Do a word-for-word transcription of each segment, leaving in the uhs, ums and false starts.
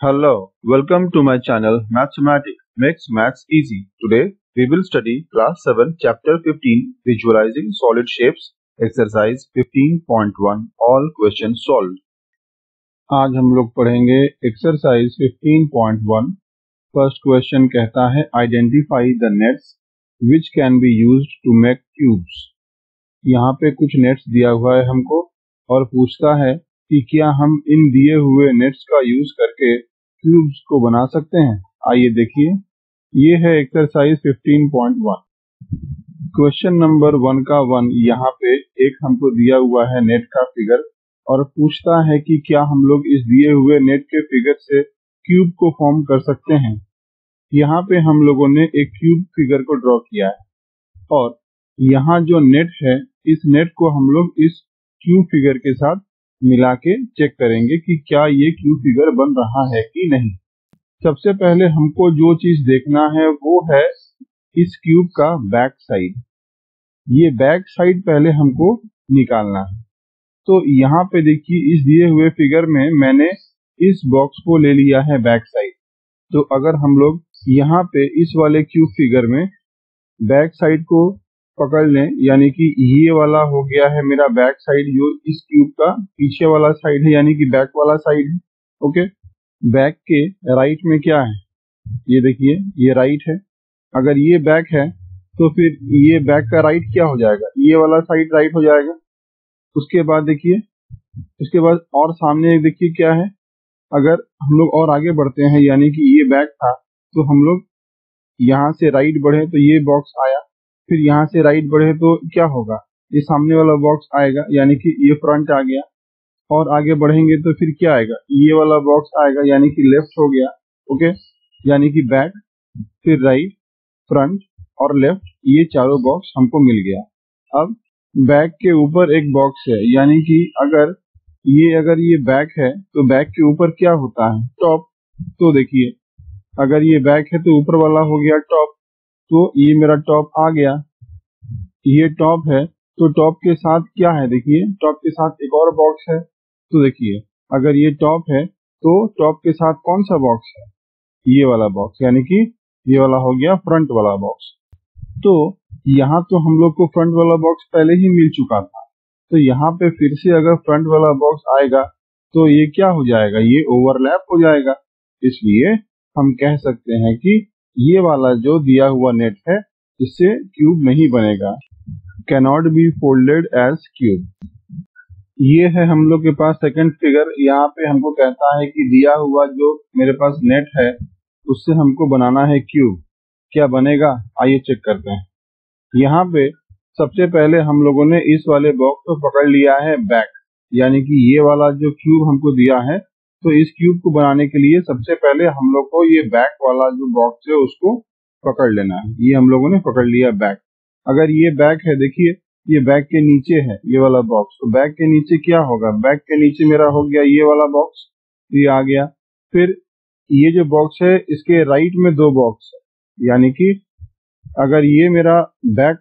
Hello, welcome to my channel Mathematics Makes Maths Easy. Today we will study Class seven Chapter fifteen Visualizing Solid Shapes Exercise fifteen point one All Questions Solved. आज हम लोग पढ़ेंगे Exercise fifteen point one. First question कहता है Identify the nets which can be used to make cubes. यहाँ पे कुछ nets दिया हुआ है हमको और पूछता है कि क्या हम इन दिए हुए नेट्स का यूज करके क्यूब्स को बना सकते हैं। आइए देखिए, ये है exercise fifteen point one। Question number one का वन यहाँ पे एक हमको दिया हुआ है नेट का फिगर और पूछता है कि क्या हम लोग इस दिए हुए नेट के फिगर से क्यूब को फॉर्म कर सकते हैं। यहाँ पे हम लोगों ने एक क्यूब फिगर को ड्रॉ किया है और यहाँ जो नेट है इस नेट को हम लोग इस क्यूब फिगर के साथ मिला के चेक करेंगे कि क्या ये क्यूब फिगर बन रहा है कि नहीं। सबसे पहले हमको जो चीज देखना है वो है इस क्यूब का बैक साइड। ये बैक साइड पहले हमको निकालना है। तो यहाँ पे देखिए, इस दिए हुए फिगर में मैंने इस बॉक्स को ले लिया है बैक साइड। तो अगर हम लोग यहाँ पे इस वाले क्यूब फिगर में बैक साइड को पकड़ लें, यानी कि ये वाला हो गया है मेरा बैक साइड, जो इस क्यूब का पीछे वाला साइड है, यानी कि बैक वाला साइड है। ओके, बैक के राइट में क्या है, ये देखिए, ये राइट है। अगर ये बैक है तो फिर ये बैक का राइट क्या हो जाएगा, ये वाला साइड राइट हो जाएगा। उसके बाद देखिए, उसके बाद और सामने देखिए क्या है, अगर हम लोग और आगे बढ़ते हैं, यानी कि ये बैक था तो हम लोग यहाँ से राइट बढ़े तो ये बॉक्स आया, फिर यहाँ से राइट बढ़े तो क्या होगा, ये सामने वाला बॉक्स आएगा, यानी कि ये फ्रंट आ गया। और आगे बढ़ेंगे तो फिर क्या आएगा, ये वाला बॉक्स आएगा, यानी कि लेफ्ट हो गया। ओके, यानी कि बैक, फिर राइट, फ्रंट और लेफ्ट, ये चारों बॉक्स हमको मिल गया। अब बैक के ऊपर एक बॉक्स है, यानी कि अगर ये अगर ये बैक है तो बैक के ऊपर क्या होता है, टॉप। तो देखिए, अगर ये बैक है तो ऊपर वाला हो गया टॉप, तो ये मेरा टॉप आ गया, ये टॉप है। तो टॉप के साथ क्या है, देखिए टॉप के साथ एक और बॉक्स है। तो देखिए, अगर ये टॉप है तो टॉप के साथ कौन सा बॉक्स है, ये वाला बॉक्स, यानी कि ये वाला हो गया फ्रंट वाला बॉक्स। तो यहाँ तो हम लोग को फ्रंट वाला बॉक्स पहले ही मिल चुका था, तो यहाँ पे फिर से अगर फ्रंट वाला बॉक्स आएगा तो ये क्या हो जाएगा, ये ओवरलैप हो जाएगा। इसलिए हम कह सकते हैं कि ये वाला जो दिया हुआ नेट है इससे क्यूब नहीं बनेगा, cannot be folded as cube. ये है हम लोग के पास सेकंड फिगर। यहाँ पे हमको कहता है कि दिया हुआ जो मेरे पास नेट है उससे हमको बनाना है क्यूब, क्या बनेगा, आइए चेक करते हैं। यहाँ पे सबसे पहले हम लोगों ने इस वाले बॉक्स को पकड़ लिया है बैक, यानी कि ये वाला जो क्यूब हमको दिया है, तो इस क्यूब को बनाने के लिए सबसे पहले हम लोग को ये बैक वाला जो बॉक्स है उसको पकड़ लेना है। ये हम लोगों ने पकड़ लिया बैक। अगर ये बैक है, देखिए ये बैक के नीचे है ये वाला बॉक्स, तो बैक के नीचे क्या होगा, बैक के नीचे मेरा हो गया ये वाला बॉक्स, ये आ गया। फिर ये जो बॉक्स है इसके राइट में दो बॉक्स है, यानी कि अगर ये मेरा बैक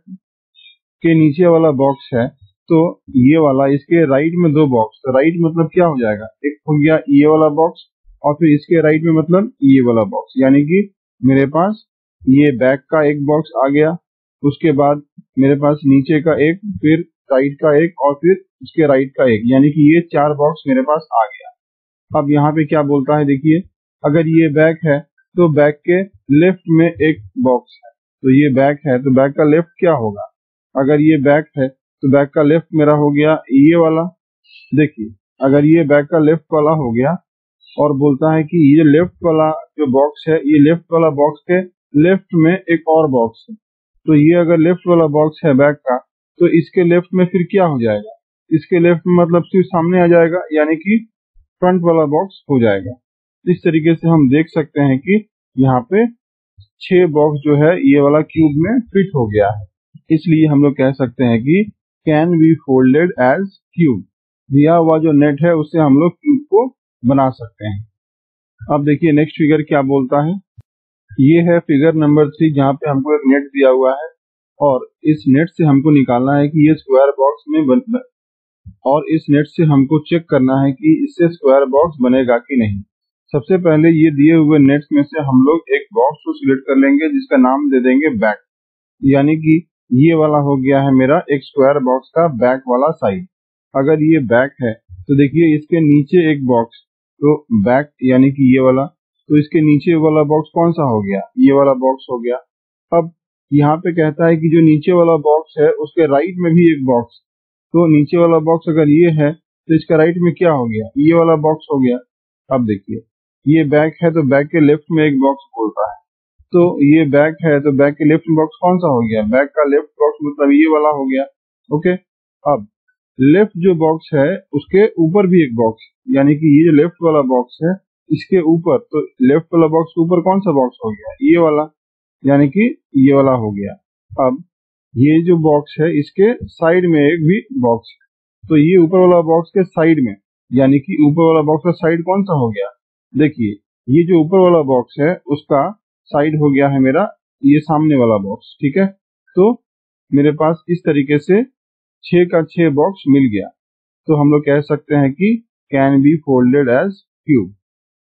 के नीचे वाला बॉक्स है तो ये वाला इसके राइट में दो बॉक्स, तो राइट मतलब क्या हो जाएगा, एक हो गया ये वाला बॉक्स और फिर इसके राइट में मतलब ये वाला बॉक्स, यानी कि मेरे पास ये बैक का एक बॉक्स आ गया, उसके बाद मेरे पास नीचे का एक, फिर राइट का एक और फिर उसके राइट का एक, यानी कि ये चार बॉक्स मेरे पास आ गया। अब यहाँ पे क्या बोलता है, देखिए अगर ये बैक है तो बैक के लेफ्ट में एक बॉक्स है, तो ये बैक है तो बैक का लेफ्ट क्या होगा, अगर ये बैक है तो बैक का लेफ्ट मेरा हो गया ये वाला। देखिए अगर ये बैक का लेफ्ट वाला हो गया और बोलता है कि ये लेफ्ट वाला जो बॉक्स है, ये लेफ्ट वाला बॉक्स के लेफ्ट में एक और बॉक्स है, तो ये अगर लेफ्ट वाला बॉक्स है बैक का तो इसके लेफ्ट में फिर क्या हो जाएगा, इसके लेफ्ट में मतलब सिर्फ सामने आ जाएगा, यानी कि फ्रंट वाला बॉक्स हो जाएगा। इस तरीके से हम देख सकते हैं कि यहाँ पे छह बॉक्स जो है ये वाला क्यूब में फिट हो गया है। इसलिए हम लोग कह सकते हैं कि can be folded as cube, दिया हुआ जो नेट है उससे हम लोग क्यूब को बना सकते हैं। अब देखिए नेक्स्ट फिगर क्या बोलता है, ये है फिगर नंबर थ्री, जहाँ पे हमको एक नेट दिया हुआ है और इस नेट से हमको निकालना है कि ये स्क्वायर बॉक्स में बन, और इस नेट से हमको चेक करना है कि इससे स्क्वायर बॉक्स बनेगा कि नहीं। सबसे पहले ये दिए हुए नेट्स में से हम लोग एक बॉक्स को सिलेक्ट कर लेंगे जिसका नाम दे देंगे बैक, यानी कि ये वाला हो गया है मेरा एक स्क्वायर बॉक्स का बैक वाला साइड। अगर ये बैक है तो देखिए इसके नीचे एक बॉक्स, तो बैक यानी कि ये वाला, तो इसके नीचे वाला बॉक्स कौन सा हो गया, ये वाला बॉक्स हो गया। अब यहाँ पे कहता है कि जो नीचे वाला बॉक्स है उसके राइट में भी एक बॉक्स, तो नीचे वाला बॉक्स अगर ये है तो इसका राइट में क्या हो गया, ये वाला बॉक्स हो गया। अब देखिए ये बैक है तो बैक के लेफ्ट में एक बॉक्स बोलता है, तो ये बैक है तो बैक के लेफ्ट बॉक्स कौन सा हो गया, बैक का लेफ्ट बॉक्स मतलब ये वाला हो गया। ओके, अब लेफ्ट जो बॉक्स है उसके ऊपर भी एक बॉक्स, यानी कि ये जो लेफ्ट वाला बॉक्स है इसके ऊपर, तो लेफ्ट वाला बॉक्स के ऊपर कौन सा बॉक्स हो गया, ये वाला, यानी कि ये वाला हो गया। अब ये जो बॉक्स है इसके साइड में एक भी बॉक्स है, तो ये ऊपर वाला बॉक्स के साइड में, यानी कि ऊपर वाला बॉक्स का साइड कौन सा हो गया, देखिए ये जो ऊपर वाला बॉक्स है उसका साइड हो गया है मेरा ये सामने वाला बॉक्स। ठीक है, तो मेरे पास इस तरीके से छह का छह बॉक्स मिल गया, तो हम लोग कह सकते हैं कि can be folded as cube.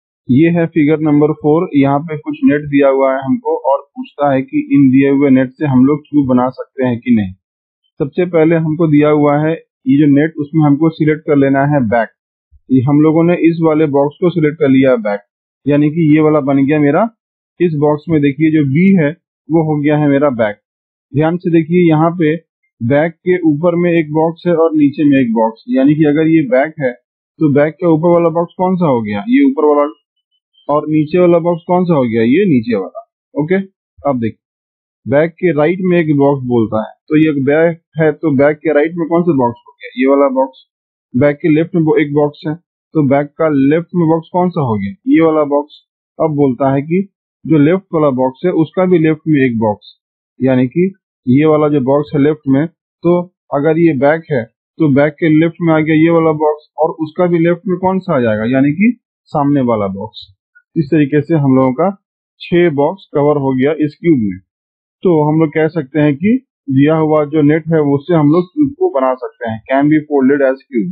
ये है फिगर नंबर फोर। यहाँ पे कुछ नेट दिया हुआ है हमको और पूछता है कि इन दिए हुए नेट से हम लोग क्यूब बना सकते हैं कि नहीं। सबसे पहले हमको दिया हुआ है ये जो नेट, उसमें हमको सिलेक्ट कर लेना है बैक। ये हम लोगों ने इस वाले बॉक्स को सिलेक्ट कर लिया बैक, यानी कि ये वाला बन गया मेरा। इस बॉक्स में देखिए जो बी है वो हो गया है मेरा बैक। ध्यान से देखिए यहाँ पे बैक के ऊपर में एक बॉक्स है और नीचे में एक बॉक्स, यानी कि अगर ये बैक है तो बैक का ऊपर वाला बॉक्स कौन सा हो गया, ये ऊपर वाला, और नीचे वाला बॉक्स कौन सा हो गया, ये नीचे वाला। ओके, अब देखिए बैक के राइट में एक बॉक्स बोलता है, तो ये बैक है तो बैक के राइट में कौन सा बॉक्स हो गया, ये वाला बॉक्स। बैक के लेफ्ट में एक बॉक्स है, तो बैक का लेफ्ट में बॉक्स कौन सा हो गया, ये वाला बॉक्स। अब बोलता है कि जो लेफ्ट वाला बॉक्स है उसका भी लेफ्ट में एक बॉक्स, यानी कि ये वाला जो बॉक्स है लेफ्ट में, तो अगर ये बैक है तो बैक के लेफ्ट में आ गया ये वाला बॉक्स, और उसका भी लेफ्ट में कौन सा आ जाएगा, यानी कि सामने वाला बॉक्स। इस तरीके से हम लोगों का छह बॉक्स कवर हो गया इस क्यूब में। तो हम लोग कह सकते हैं कि दिया हुआ जो नेट है उससे हम लोग क्यूब को बना सकते हैं, can be folded as cube.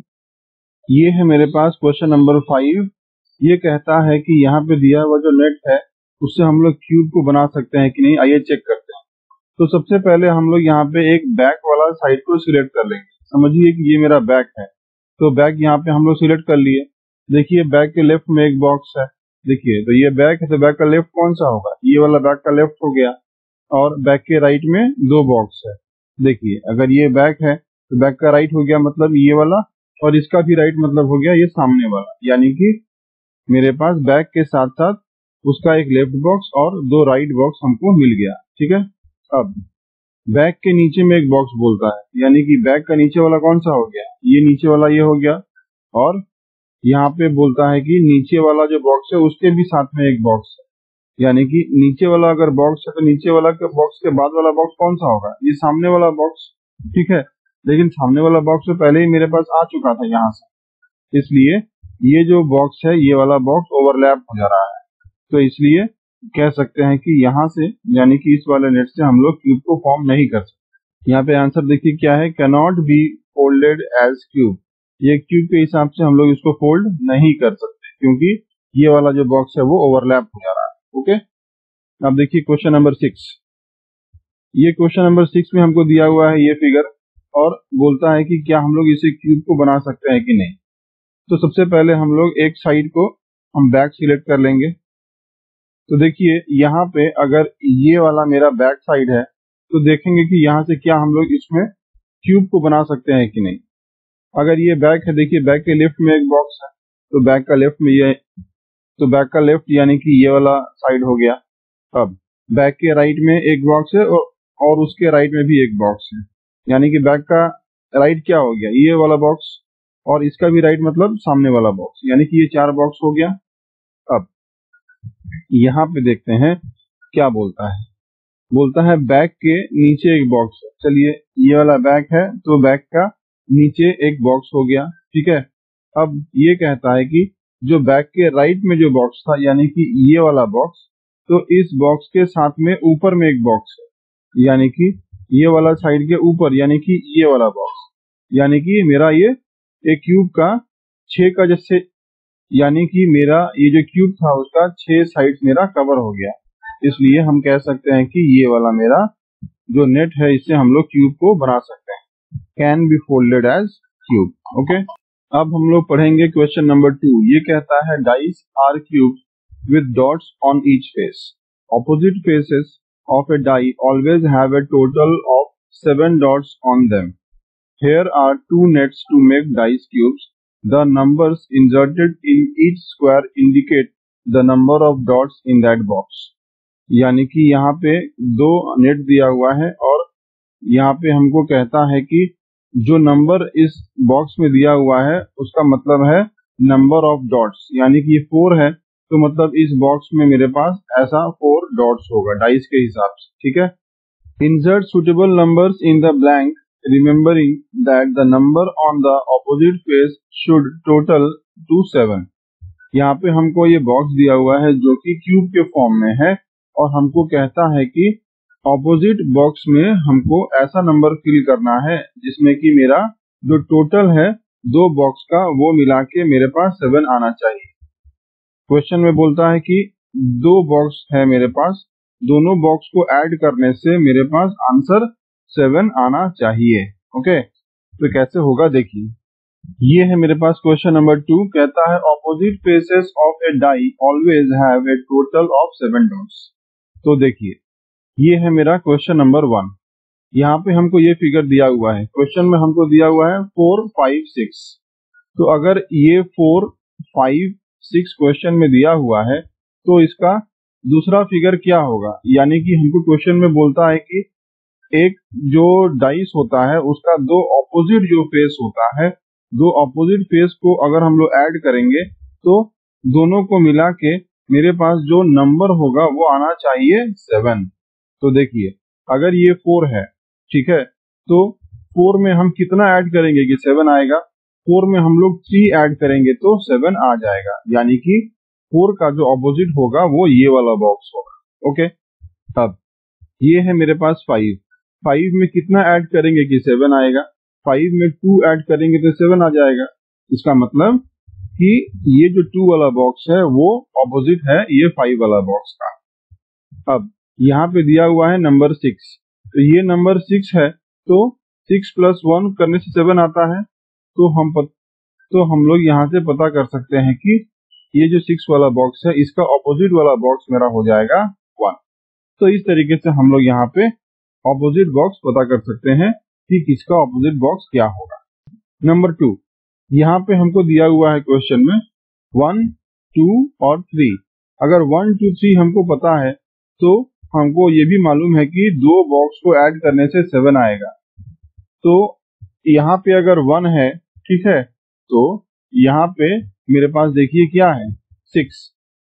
ये है मेरे पास क्वेश्चन नंबर फाइव। ये कहता है कि यहाँ पे दिया हुआ जो नेट है उससे हम लोग क्यूब को बना सकते हैं कि नहीं, आइए चेक करते हैं। तो सबसे पहले हम लोग यहाँ पे एक बैक वाला साइड को सिलेक्ट कर लेंगे। समझिए कि ये मेरा बैक है, तो बैक यहाँ पे हम लोग सिलेक्ट कर लिए। देखिए बैक के लेफ्ट में एक बॉक्स है, देखिए तो ये बैक है तो बैक का लेफ्ट कौन सा होगा, ये वाला बैक का लेफ्ट हो गया। और बैक के राइट में दो बॉक्स है, देखिए अगर ये बैक है तो बैक का राइट हो गया मतलब ये वाला, और इसका भी राइट मतलब हो गया ये सामने वाला, यानी कि मेरे पास बैक के साथ साथ उसका एक लेफ्ट बॉक्स और दो राइट बॉक्स हमको मिल गया। ठीक है, अब बैक के नीचे में एक बॉक्स बोलता है, यानी कि बैक का नीचे वाला कौन सा हो गया, ये नीचे वाला ये हो गया। और यहाँ पे बोलता है कि नीचे वाला जो बॉक्स है उसके भी साथ में एक बॉक्स है, यानी कि नीचे वाला अगर बॉक्स है तो नीचे वाला के बॉक्स के बाद वाला बॉक्स कौन सा होगा, ये सामने वाला बॉक्स। ठीक है, लेकिन सामने वाला बॉक्स तो पहले ही मेरे पास आ चुका था यहाँ से, इसलिए ये जो बॉक्स है ये वाला बॉक्स ओवरलैप हो जा रहा है, तो इसलिए कह सकते हैं कि यहाँ से यानी कि इस वाले नेट से हम लोग क्यूब को फॉर्म नहीं कर सकते। यहाँ पे आंसर देखिए क्या है, can not be folded as cube. ये क्यूब के हिसाब से हम लोग इसको फोल्ड नहीं कर सकते क्योंकि ये वाला जो बॉक्स है वो ओवरलैप हो जा रहा है। ओके, अब देखिए क्वेश्चन नंबर सिक्स। ये क्वेश्चन नंबर सिक्स में हमको दिया हुआ है ये फिगर, और बोलता है कि क्या हम लोग इसे क्यूब को बना सकते हैं कि नहीं। तो सबसे पहले हम लोग एक साइड को हम बैक सिलेक्ट कर लेंगे। तो देखिए यहाँ पे अगर ये वाला मेरा बैक साइड है तो देखेंगे कि यहाँ से क्या हम लोग इसमें क्यूब को बना सकते हैं कि नहीं। अगर ये बैक है, देखिए बैक के लेफ्ट में एक बॉक्स है, तो बैक का लेफ्ट में ये, तो बैक का लेफ्ट यानी कि ये वाला साइड हो गया। अब बैक के राइट में एक बॉक्स है और, और उसके राइट में भी एक बॉक्स है, यानी कि बैक का राइट क्या हो गया, ये वाला बॉक्स, और इसका भी राइट मतलब सामने वाला बॉक्स, यानी कि ये चार बॉक्स हो गया। अब यहाँ पे देखते हैं क्या बोलता है, बोलता है बैक के नीचे एक बॉक्स है। चलिए ये वाला बैक है तो बैक का नीचे एक बॉक्स हो गया। ठीक है, अब ये कहता है कि जो बैक के राइट में जो बॉक्स था यानी कि ये वाला बॉक्स, तो इस बॉक्स के साथ में ऊपर में एक बॉक्स है, यानी कि ये वाला साइड के ऊपर, यानी कि ये वाला बॉक्स, यानी कि मेरा ये एक क्यूब का छह का जैसे यानी कि मेरा ये जो क्यूब था उसका छह साइड मेरा कवर हो गया, इसलिए हम कह सकते हैं कि ये वाला मेरा जो नेट है इससे हम लोग क्यूब को बना सकते हैं, can be folded as cube. Okay, अब हम लोग पढ़ेंगे क्वेश्चन नंबर टू। ये कहता है dice are cube with dots on each face, opposite faces of a die always have a total of seven dots on them. Here are two nets to make dice cubes. The numbers inserted in each square indicate the number of dots in that box. यानी कि यहाँ पे दो net दिया हुआ है और यहाँ पे हमको कहता है कि जो नंबर इस बॉक्स में दिया हुआ है उसका मतलब है नंबर ऑफ डॉट्स, यानी कि ये फोर है तो मतलब इस बॉक्स में मेरे पास ऐसा फोर डॉट्स होगा डाइस के हिसाब से। ठीक है, insert suitable numbers in the blank remembering that the number on the opposite face should total to seven। यहाँ पे हमको ये बॉक्स दिया हुआ है जो कि क्यूब के फॉर्म में है और हमको कहता है कि ऑपोजिट बॉक्स में हमको ऐसा नंबर फिल करना है जिसमें कि मेरा जो टोटल है दो बॉक्स का वो मिला के मेरे पास सेवन आना चाहिए। क्वेश्चन में बोलता है कि दो बॉक्स है मेरे पास, दोनों बॉक्स को ऐड करने से मेरे पास आंसर सेवन आना चाहिए। ओके, तो कैसे होगा देखिए, ये है मेरे पास क्वेश्चन नंबर टू। कहता है opposite faces of a die always have a total of seven dots. तो देखिए ये है मेरा क्वेश्चन नंबर वन। यहाँ पे हमको ये फिगर दिया हुआ है, क्वेश्चन में हमको दिया हुआ है फोर फाइव सिक्स। तो अगर ये फोर फाइव सिक्स क्वेश्चन में दिया हुआ है तो इसका दूसरा फिगर क्या होगा, यानी कि हमको क्वेश्चन में बोलता है कि एक जो डाइस होता है उसका दो ऑपोजिट जो फेस होता है, दो ऑपोजिट फेस को अगर हम लोग ऐड करेंगे तो दोनों को मिला के मेरे पास जो नंबर होगा वो आना चाहिए सेवन। तो देखिए अगर ये फोर है, ठीक है, तो फोर में हम कितना ऐड करेंगे कि सेवन आएगा, फोर में हम लोग थ्री ऐड करेंगे तो सेवन आ जाएगा, यानी कि फोर का जो ऑपोजिट होगा वो ये वाला बॉक्स होगा। ओके, अब ये है मेरे पास फाइव, फाइव में कितना ऐड करेंगे कि सेवन आएगा, फाइव में टू ऐड करेंगे तो सेवन आ जाएगा। इसका मतलब कि ये जो टू वाला बॉक्स है वो ऑपोजिट है ये फाइव वाला बॉक्स का। अब यहाँ पे दिया हुआ है नंबर सिक्स, तो ये नंबर सिक्स है तो सिक्स प्लस वन करने से सेवन आता है। तो हम पत, तो हम लोग यहाँ से पता कर सकते हैं कि ये जो सिक्स वाला बॉक्स है इसका ऑपोजिट वाला बॉक्स मेरा हो जाएगा वन। तो इस तरीके से हम लोग यहाँ पे ऑपोजिट बॉक्स पता कर सकते हैं कि किसका ऑपोजिट बॉक्स क्या होगा। नंबर टू, यहाँ पे हमको दिया हुआ है क्वेश्चन में वन टू और थ्री। अगर वन टू थ्री हमको पता है तो हमको ये भी मालूम है कि दो बॉक्स को ऐड करने से सेवन आएगा। तो यहाँ पे अगर वन है, ठीक है, तो यहाँ पे मेरे पास देखिए क्या है सिक्स।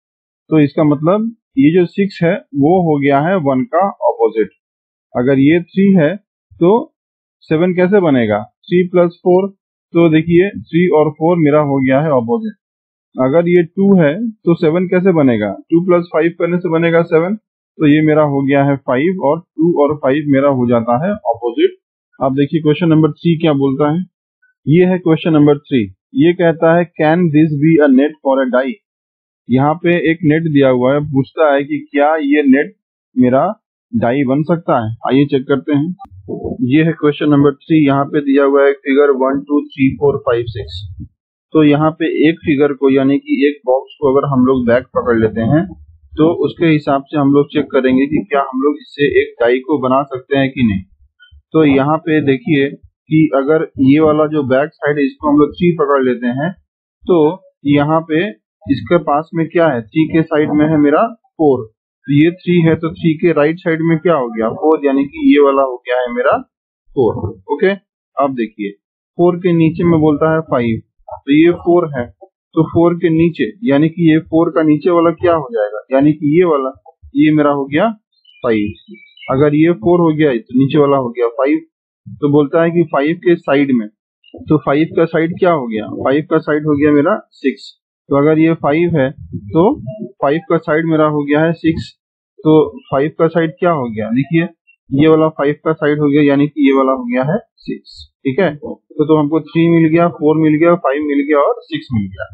तो इसका मतलब ये जो सिक्स है वो हो गया है वन का ऑपोजिट। अगर ये थ्री है तो सेवन कैसे बनेगा, थ्री प्लस फोर, तो देखिए थ्री और फोर मेरा हो गया है ऑपोजिट। अगर ये टू है तो सेवन कैसे बनेगा, टू प्लस फाइव करने से बनेगा सेवन, तो ये मेरा हो गया है फाइव और टू और फाइव मेरा हो जाता है ऑपोजिट। अब देखिए क्वेश्चन नंबर थ्री क्या बोलता है, ये है क्वेश्चन नंबर थ्री। ये कहता है can this be a net for a die. यहाँ पे एक नेट दिया हुआ है, पूछता है कि क्या ये नेट मेरा डाई बन सकता है। आइए चेक करते हैं। ये है क्वेश्चन नंबर थ्री, यहाँ पे दिया हुआ है figure one two three four five six. तो यहाँ पे एक फिगर को यानी कि एक बॉक्स को अगर हम लोग बैक पकड़ लेते हैं तो उसके हिसाब से हम लोग चेक करेंगे कि क्या हम लोग इससे एक डाई को बना सकते हैं कि नहीं। तो यहाँ पे देखिए कि अगर ये वाला जो बैक साइड है इसको हम लोग थ्री पकड़ लेते हैं तो यहाँ पे इसके पास में क्या है, थ्री के साइड में है मेरा फोर, तो ये थ्री है तो थ्री के राइट साइड में क्या हो गया फोर, यानी कि ये वाला हो गया है मेरा फोर। ओके, अब देखिए फोर के नीचे में बोलता है फाइव, तो ये फोर है तो फोर के नीचे यानी कि ये फोर का नीचे वाला क्या हो जाएगा, यानी कि ये वाला, ये मेरा हो गया फाइव। अगर ये फोर हो गया तो नीचे वाला हो गया फाइव। तो बोलता है कि फाइव के साइड में, तो फाइव का साइड क्या हो गया, फाइव का साइड हो गया मेरा सिक्स। तो अगर ये फाइव है तो फाइव का साइड मेरा हो गया है सिक्स, तो फाइव का साइड क्या हो गया, देखिए ये वाला फाइव का साइड हो गया यानी कि ये वाला हो गया है सिक्स। ठीक है, तो, तो हमको थ्री मिल गया, फोर मिल गया, फाइव मिल गया और सिक्स मिल गया।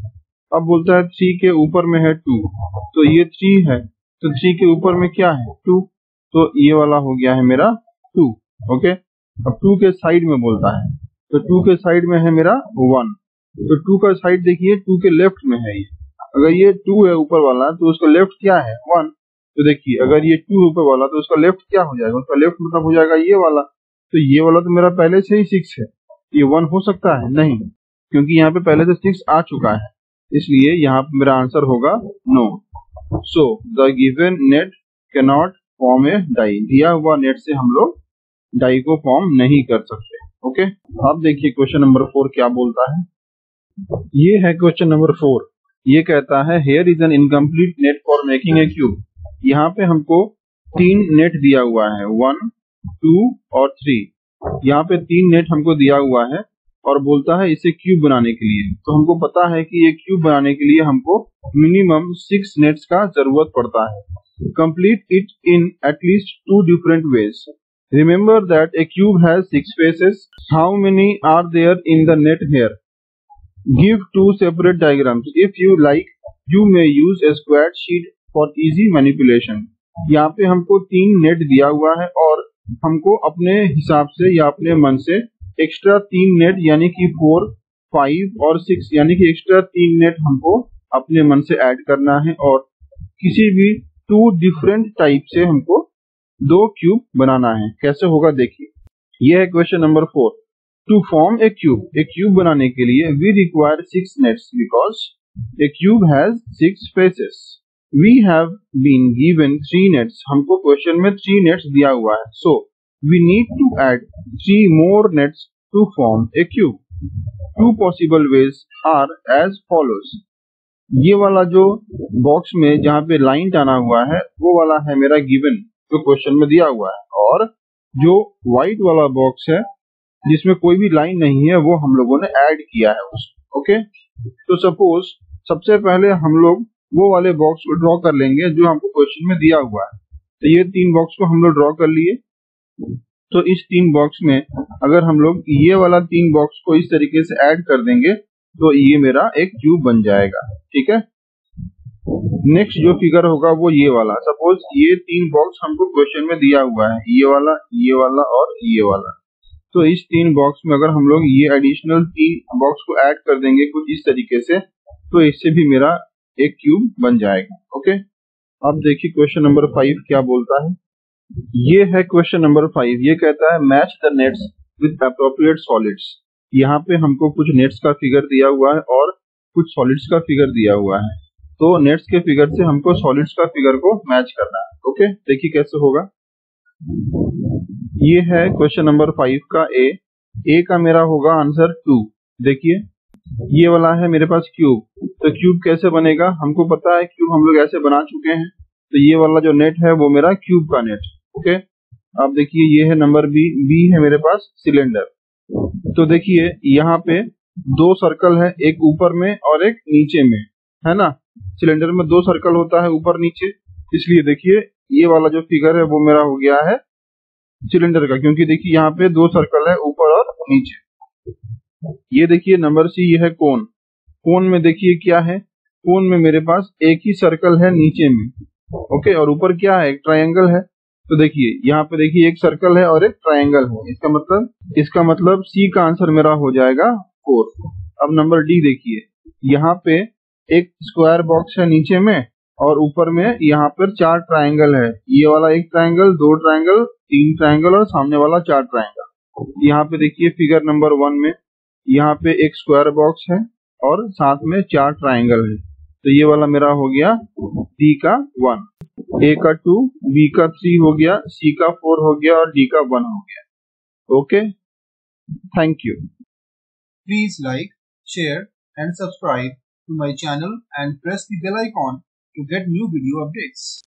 अब बोलता है थ्री के ऊपर में है टू, तो ये थ्री है, तो थ्री के ऊपर में क्या है टू, तो ये वाला हो गया है मेरा टू। ओके, अब टू के साइड में बोलता है, तो टू के साइड में है मेरा वन, तो टू का साइड देखिए टू के लेफ्ट में है ये, अगर ये टू है ऊपर वाला तो उसका लेफ्ट क्या है वन, तो देखिए अगर ये टू ऊपर वाला तो उसका लेफ्ट क्या हो जाएगा, उसका लेफ्ट मतलब हो जाएगा ये वाला, तो ये वाला तो मेरा पहले से ही सिक्स है, ये वन हो सकता है नहीं, क्योंकि यहाँ पे पहले से सिक्स आ चुका है, इसलिए यहाँ पे मेरा आंसर होगा no. So the given net can not form a die, दिया हुआ नेट से हम लोग डाई को फॉर्म नहीं कर सकते। ओके, अब देखिए क्वेश्चन नंबर फोर क्या बोलता है। ये है क्वेश्चन नंबर फोर, ये कहता है here is an incomplete net for making a cube. यहाँ पे हमको तीन नेट दिया हुआ है, वन टू और थ्री, यहाँ पे तीन नेट हमको दिया हुआ है और बोलता है इसे क्यूब बनाने के लिए, तो हमको पता है कि ये क्यूब बनाने के लिए हमको मिनिमम सिक्स नेट्स का जरूरत पड़ता है। Complete it in at least two different ways. Remember that a cube has six faces. How many are there in the net here? Give two separate diagrams. If you like you may use a square sheet for easy manipulation. यहाँ पे हमको तीन net दिया हुआ है और हमको अपने हिसाब से या अपने मन से एक्स्ट्रा तीन नेट यानी कि फोर फाइव और सिक्स यानी कि एक्स्ट्रा तीन नेट हमको अपने मन से ऐड करना है और किसी भी टू डिफरेंट टाइप से हमको दो क्यूब बनाना है। कैसे होगा देखिए, यह है question number four. To form a cube, एक क्यूब बनाने के लिए we require six nets because a cube has six faces. We have been given three nets, हमको क्वेश्चन में थ्री नेट्स दिया हुआ है, so we need to add three more nets to form a cube. Two possible ways are as follows. ये वाला जो box में जहाँ पे लाइन टाना हुआ है वो वाला है मेरा गिवन जो क्वेश्चन में दिया हुआ है, और जो व्हाइट वाला बॉक्स है जिसमें कोई भी लाइन नहीं है वो हम लोगों ने ऐड किया है उसको। ओके, तो सपोज सबसे पहले हम लोग वो वाले बॉक्स को ड्रॉ कर लेंगे जो हमको क्वेश्चन में दिया हुआ है। तो ये तीन बॉक्स को हम लोग ड्रॉ कर लिए, तो इस तीन बॉक्स में अगर हम लोग ये वाला तीन बॉक्स को इस तरीके से ऐड कर देंगे तो ये मेरा एक क्यूब बन जाएगा। ठीक है, नेक्स्ट जो फिगर होगा वो ये वाला। सपोज ये तीन बॉक्स हमको क्वेश्चन में दिया हुआ है, ये वाला, ये वाला और ये वाला, तो इस तीन बॉक्स में अगर हम लोग ये एडिशनल तीन बॉक्स को ऐड कर देंगे कुछ इस तरीके से, तो इससे भी मेरा एक क्यूब बन जाएगा। ओके, अब देखिए क्वेश्चन नंबर फाइव क्या बोलता है। ये है क्वेश्चन नंबर फाइव, ये कहता है match the nets with appropriate solids. यहाँ पे हमको कुछ नेट्स का फिगर दिया हुआ है और कुछ सॉलिड्स का फिगर दिया हुआ है, तो नेट्स के फिगर से हमको सॉलिड्स का फिगर को मैच करना है। ओके, देखिए कैसे होगा। ये है क्वेश्चन नंबर फाइव का ए। ए का मेरा होगा आंसर टू। देखिए ये वाला है मेरे पास क्यूब, तो क्यूब कैसे बनेगा हमको पता है, क्यूब हम लोग ऐसे बना चुके हैं, तो ये वाला जो नेट है वो मेरा क्यूब का नेट। ओके, अब देखिए ये है नंबर बी। बी है मेरे पास सिलेंडर, तो देखिए यहाँ पे दो सर्कल है, एक ऊपर में और एक नीचे में, है ना। सिलेंडर में दो सर्कल होता है ऊपर नीचे, इसलिए देखिए ये वाला जो फिगर है वो मेरा हो गया है सिलेंडर का, क्योंकि देखिए यहाँ पे दो सर्कल है ऊपर और नीचे। ये देखिए नंबर सी, ये है कोन। कोन में देखिए क्या है, कोन में मेरे पास एक ही सर्कल है नीचे में। ओके, और ऊपर क्या है, एक ट्रायंगल है। तो देखिए यहाँ पे देखिए एक सर्कल है और एक ट्रायंगल है, इसका मतलब इसका मतलब सी का आंसर मेरा हो जाएगा फोर। अब नंबर डी देखिए, यहाँ पे एक स्क्वायर बॉक्स है नीचे में और ऊपर में यहाँ पर चार ट्रायंगल है, ये वाला एक ट्रायंगल, दो ट्रायंगल, तीन ट्रायंगल और सामने वाला चार ट्रायंगल। यहाँ पे देखिए फिगर नंबर वन में यहाँ पे एक स्क्वायर बॉक्स है और साथ में चार ट्रायंगल है, तो ये वाला मेरा हो गया डी का वन, ए का टू, बी का थ्री हो गया, सी का फोर हो गया और डी का वन हो गया। Okay, thank you. Please like, share and subscribe to my channel and press the bell icon to get new video updates.